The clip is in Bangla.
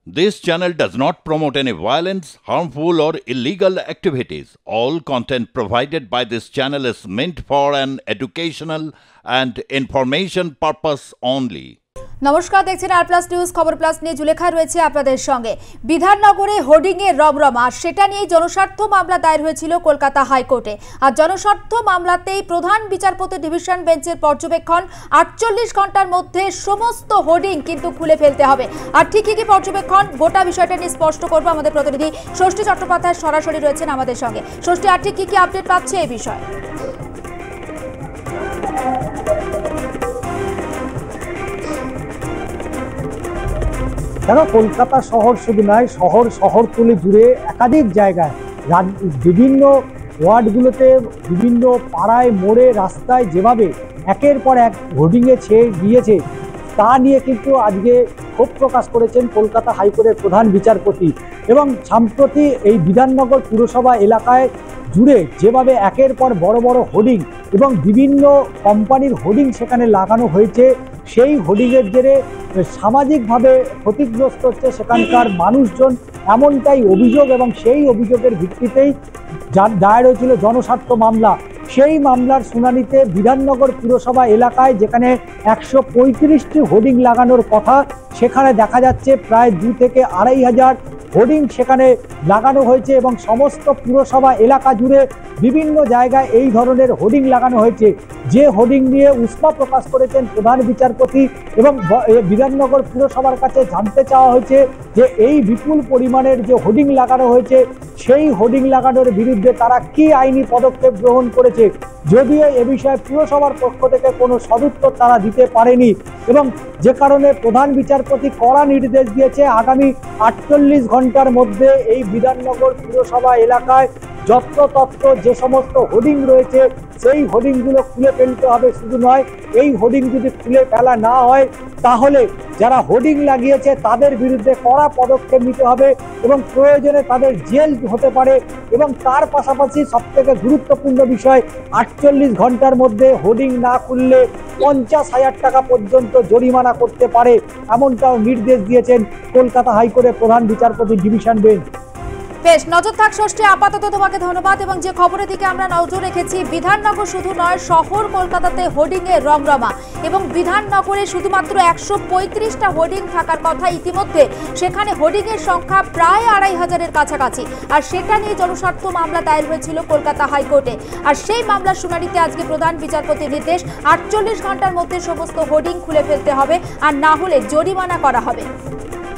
This channel does not promote any violence, harmful, or illegal activities. All content provided by this channel is meant for an educational and information purpose only. নমস্কার, দেখছেন আর প্লাস নিউজ। খবর প্লাস নিয়ে জুলেখা রয়েছে আপনাদের সঙ্গে। বিধাননগরে হোর্ডিং এর রমরমা, সেটা নিয়ে জনস্বার্থ মামলা দায়ের হয়েছিল কলকাতা হাইকোর্টে। আর জনস্বার্থ মামলাতেই প্রধান বিচারপতি ডিভিশন বেঞ্চের পর্যবেক্ষণ 48 ঘন্টার মধ্যে সমস্ত হোর্ডিং কিন্তু খুলে ফেলতে হবে। আর ঠিক কি পর্যবেক্ষণ, গোটা বিষয়টা নিয়ে স্পষ্ট করবো আমাদের প্রতিনিধি ষষ্ঠী চট্টোপাধ্যায় সরাসরি রয়েছেন আমাদের সঙ্গে। ষষ্ঠী, আর ঠিক কি আপডেট পাচ্ছে এই বিষয়ে? দেখো, কলকাতা শহর শুধু নয়, শহরতলি জুড়ে একাধিক জায়গায় বিভিন্ন ওয়ার্ডগুলোতে বিভিন্ন পাড়ায় মোড়ে রাস্তায় যেভাবে একের পর এক হোর্ডিংয়ে ছেয়ে গিয়েছে তা নিয়ে কিন্তু আজকে ক্ষোভ প্রকাশ করেছেন কলকাতা হাইকোর্টের প্রধান বিচারপতি। এবং সম্প্রতি এই বিধাননগর পুরসভা এলাকায় জুড়ে যেভাবে একের পর বড় বড় হোর্ডিং এবং বিভিন্ন কোম্পানির হোর্ডিং সেখানে লাগানো হয়েছে, সেই হোর্ডিংয়ের জেরে সামাজিকভাবে ক্ষতিগ্রস্ত হচ্ছে সেখানকার মানুষজন, এমনটাই অভিযোগ। এবং সেই অভিযোগের ভিত্তিতেই দায়ের হয়েছিল জনস্বার্থ মামলা। সেই মামলার শুনানিতে বিধাননগর পুরসভা এলাকায় যেখানে 135টি হোর্ডিং লাগানোর কথা, সেখানে দেখা যাচ্ছে প্রায় 2 থেকে 2,500 হোর্ডিং সেখানে লাগানো হয়েছে। এবং সমস্ত পুরসভা এলাকা জুড়ে বিভিন্ন জায়গায় এই ধরনের হোর্ডিং লাগানো হয়েছে। যে হোর্ডিং নিয়ে উষ্মা প্রকাশ করেছেন প্রধান বিচারপতি এবং বিধাননগর পুরসভার কাছে জানতে চাওয়া হয়েছে যে এই বিপুল পরিমাণের যে হোর্ডিং লাগানো হয়েছে, সেই হোর্ডিং লাগানোর বিরুদ্ধে তারা কি আইনি পদক্ষেপ গ্রহণ করেছে। যদিও এ বিষয়ে পুরসভার পক্ষ থেকে কোনো সদুত্তর তারা দিতে পারেনি, এবং যে কারণে প্রধান বিচারপতি কড়া নির্দেশ দিয়েছে আগামী 48 ঘন্টার মধ্যে এই বিধাননগর পুরসভা এলাকায় যত্রতত্র যে সমস্ত হোর্ডিং রয়েছে সেই হোর্ডিংগুলো খুলে ফেলতে হবে। শুধু নয়, এই হোর্ডিং যদি খুলে ফেলা না হয় তাহলে যারা হোর্ডিং লাগিয়েছে তাদের বিরুদ্ধে কড়া পদক্ষেপ নিতে হবে এবং প্রয়োজনে তাদের জেল হতে পারে। এবং তার পাশাপাশি সবথেকে গুরুত্বপূর্ণ বিষয়, 48 ঘন্টার মধ্যে হোর্ডিং না খুললে 50,000 টাকা পর্যন্ত জরিমানা করতে পারে, এমনটাও নির্দেশ দিয়েছেন কলকাতা হাইকোর্টের প্রধান বিচারপতি ডিভিশন বেঞ্চ। বেশ, নজর থাক ষষ্ঠী, আপাতত তোমাকে ধন্যবাদ। এবং যে খবরের দিকে আমরা নজর রেখেছি, বিধাননগর শুধু নয়, শহর কলকাতাতে হোর্ডিং এর রমরমা। এবং বিধাননগরে শুধুমাত্র 135টা হোর্ডিং থাকার কথা, ইতিমধ্যে সেখানে হোর্ডিং এর সংখ্যা প্রায় 2,500-এর কাছাকাছি। আর সেটা নিয়ে জনস্বার্থ মামলা দায়ের হয়েছিল কলকাতা হাইকোর্টে। আর সেই মামলার শুনানিতে আজকে প্রধান বিচারপতির নির্দেশ, 48 ঘন্টার মধ্যে সমস্ত হোর্ডিং খুলে ফেলতে হবে, আর না হলে জরিমানা করা হবে।